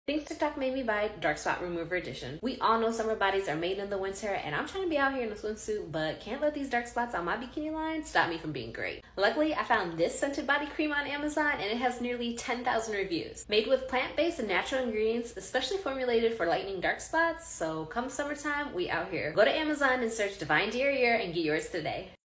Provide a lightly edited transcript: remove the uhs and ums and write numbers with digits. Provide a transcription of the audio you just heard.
Think TikTok made me buy Dark Spot Remover Edition. We all know summer bodies are made in the winter, and I'm trying to be out here in a swimsuit, but can't let these dark spots on my bikini line stop me from being great. Luckily, I found this scented body cream on Amazon, and it has nearly 10,000 reviews. Made with plant-based and natural ingredients, especially formulated for lightening dark spots, so come summertime, we out here. Go to Amazon and search Divine Derriere and get yours today.